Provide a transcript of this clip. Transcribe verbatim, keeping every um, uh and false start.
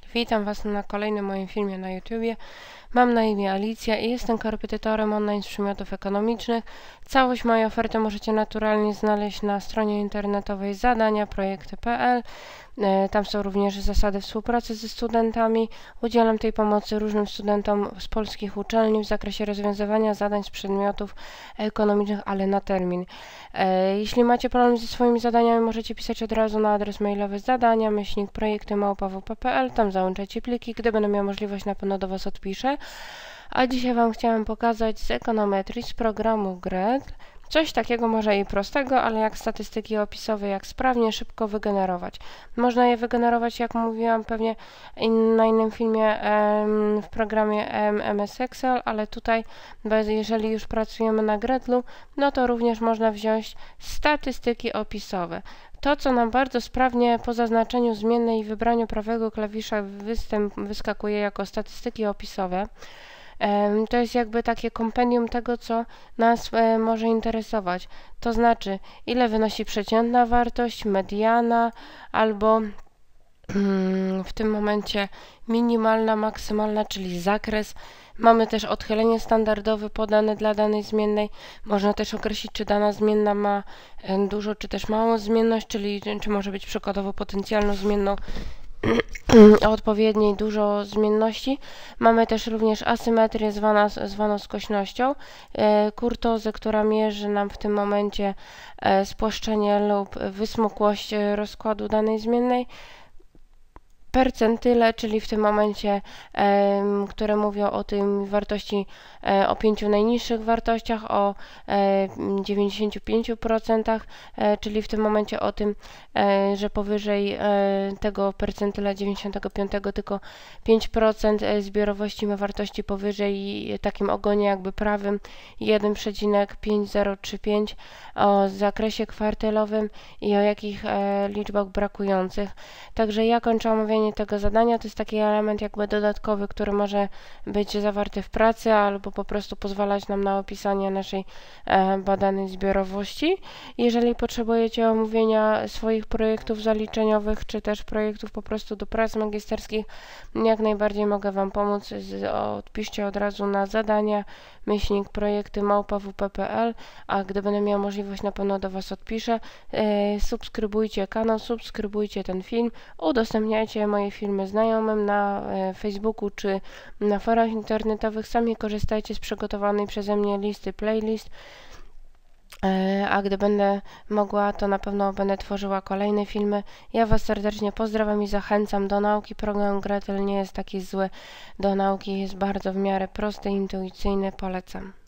Witam Was na kolejnym moim filmie na YouTubie. Mam na imię Alicja i jestem korepetytorem online z przedmiotów ekonomicznych. Całość mojej oferty możecie naturalnie znaleźć na stronie internetowej zadania projekty kropka p l. Tam są również zasady współpracy ze studentami. Udzielam tej pomocy różnym studentom z polskich uczelni w zakresie rozwiązywania zadań z przedmiotów ekonomicznych, ale na termin. Jeśli macie problem ze swoimi zadaniami, możecie pisać od razu na adres mailowy zadania myślnik projekty małpa w p kropka p l. Tam załączacie pliki. Gdy będę miał możliwość, na pewno do Was odpiszę. A dzisiaj Wam chciałem pokazać z ekonometrii, z programu Gretl. Coś takiego może i prostego, ale jak statystyki opisowe, jak sprawnie, szybko wygenerować. Można je wygenerować, jak mówiłam pewnie in, na innym filmie em, w programie M S Excel, ale tutaj, bez, jeżeli już pracujemy na Gretlu, no to również można wziąć statystyki opisowe. To, co nam bardzo sprawnie po zaznaczeniu zmiennej i wybraniu prawego klawisza występ, wyskakuje jako statystyki opisowe, to jest jakby takie kompendium tego, co nas e, może interesować. To znaczy, ile wynosi przeciętna wartość, mediana, albo mm, w tym momencie minimalna, maksymalna, czyli zakres. Mamy też odchylenie standardowe podane dla danej zmiennej. Można też określić, czy dana zmienna ma e, dużo, czy też małą zmienność, czyli czy może być przykładowo potencjalną zmienną o odpowiedniej dużo zmienności. Mamy też również asymetrię zwana, zwaną skośnością, e, kurtozę, która mierzy nam w tym momencie e, spłaszczenie lub wysmukłość rozkładu danej zmiennej. Percentyle, czyli w tym momencie, e, które mówią o tym wartości, e, o pięciu najniższych wartościach, o e, dziewięćdziesięciu pięciu procent, e, czyli w tym momencie o tym, e, że powyżej e, tego percentyla dziewięćdziesiątego piątego tylko pięć procent zbiorowości ma wartości powyżej takim ogonie jakby prawym jeden przecinek pięć zero trzy pięć, o zakresie kwartalowym i o jakich e, liczbach brakujących. Także ja kończę omawianie tego zadania. To jest taki element jakby dodatkowy, który może być zawarty w pracy albo po prostu pozwalać nam na opisanie naszej e, badanej zbiorowości. Jeżeli potrzebujecie omówienia swoich projektów zaliczeniowych, czy też projektów po prostu do prac magisterskich, jak najbardziej mogę Wam pomóc. Z, odpiszcie od razu na zadania myślnik projekty małpa w p kropka p l, a gdy będę miał możliwość, na pewno do Was odpiszę. E, subskrybujcie kanał, subskrybujcie ten film, udostępniajcie moje filmy znajomym na e, Facebooku czy na forach internetowych. Sami korzystajcie z przygotowanej przeze mnie listy playlist. E, a gdy będę mogła, to na pewno będę tworzyła kolejne filmy. Ja Was serdecznie pozdrawiam i zachęcam do nauki. Program Gretl nie jest taki zły do nauki, jest bardzo w miarę prosty, intuicyjny. Polecam.